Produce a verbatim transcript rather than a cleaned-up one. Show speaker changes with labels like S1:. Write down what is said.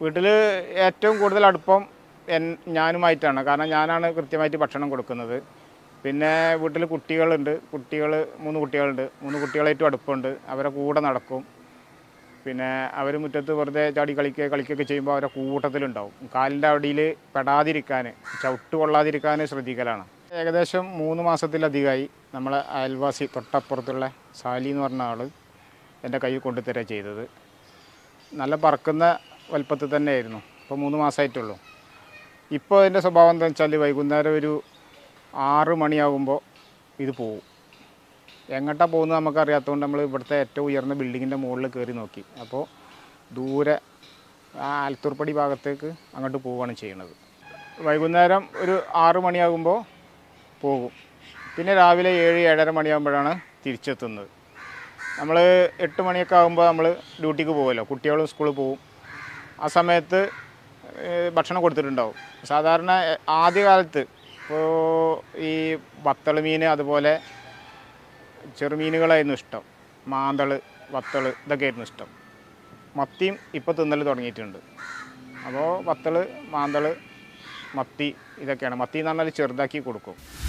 S1: വീട്ടിൽ ഏറ്റവും കൂടുതൽ അടുപ്പം എൻ ഞാനുമായിട്ടാണ്. കാരണം ഞാനാണ് കൃത്യമായിട്ട് ഭക്ഷണം കൊടുക്കുന്നത്. പിന്നെ വീട്ടിൽ കുട്ടികളുണ്ട്. കുട്ടികൾ മൂന്ന് കുട്ടികളുണ്ട്. മൂന്ന് കുട്ടികളായിട്ടും അടുപ്പമുണ്ട്. അവരെ കൂടെ നടക്കും. പിന്നെ അവർ മുറ്റത്ത് വെറുതെ ചാടി കളിക്കുക കളിക്കുകയൊക്കെ ചെയ്യുമ്പോൾ അവരെ കൂട്ടത്തിലുണ്ടാവും. കാലിൻ്റെ അടിയിൽ പെടാതിരിക്കാൻ, ചവിട്ട് കൊള്ളാതിരിക്കാൻ ശ്രദ്ധിക്കലാണ്. ഏകദേശം മൂന്ന് മാസത്തിലധികമായി നമ്മളെ അയൽവാസി തൊട്ടപ്പുറത്തുള്ള സാലി എന്ന് പറഞ്ഞ ആൾ എൻ്റെ കയ്യിൽ കൊണ്ടുതരിക ചെയ്തത്. നല്ല പറക്കുന്ന വലുപ്പത്തിൽ തന്നെയായിരുന്നു. ഇപ്പോൾ മൂന്ന് മാസമായിട്ടുള്ളൂ. ഇപ്പോൾ അതിൻ്റെ സ്വഭാവം എന്താണെന്ന് വെച്ചാൽ വൈകുന്നേരം ഒരു ആറ് മണിയാകുമ്പോൾ ഇത് പോവും. എങ്ങോട്ടാണ് പോകുന്നത് നമുക്കറിയാത്തതുകൊണ്ട് നമ്മൾ ഇവിടുത്തെ ഏറ്റവും ഉയർന്ന ബിൽഡിങ്ങിൻ്റെ മുകളിൽ കയറി നോക്കി. അപ്പോൾ ദൂരെ ആ ആലത്തൂർപ്പടി ഭാഗത്തേക്ക് അങ്ങോട്ട് പോവുകയാണ് ചെയ്യുന്നത്. വൈകുന്നേരം ഒരു ആറ് മണിയാകുമ്പോൾ പോകും. പിന്നെ രാവിലെ ഏഴ് ഏഴര മണിയാകുമ്പോഴാണ് തിരിച്ചെത്തുന്നത്. നമ്മൾ എട്ട് മണിയൊക്കെ ആകുമ്പോൾ നമ്മൾ ഡ്യൂട്ടിക്ക് പോകുമല്ലോ, കുട്ടികളും സ്കൂളിൽ പോകും. ആ സമയത്ത് ഭക്ഷണം കൊടുത്തിട്ടുണ്ടാവും. സാധാരണ ആദ്യകാലത്ത് ഇപ്പോൾ ഈ വത്തൾ മീൻ അതുപോലെ ചെറുമീനുകളായിരുന്നു ഇഷ്ടം. മാന്തൾ, വത്തൾ ഇതൊക്കെയായിരുന്നു ഇഷ്ടം. മത്തിയും ഇപ്പോൾ തിന്നൽ തുടങ്ങിയിട്ടുണ്ട്. അപ്പോൾ വത്തൾ, മാന്തൾ, മത്തി ഇതൊക്കെയാണ്. മത്തി എന്ന് പറഞ്ഞാൽ ചെറുതാക്കി കൊടുക്കും.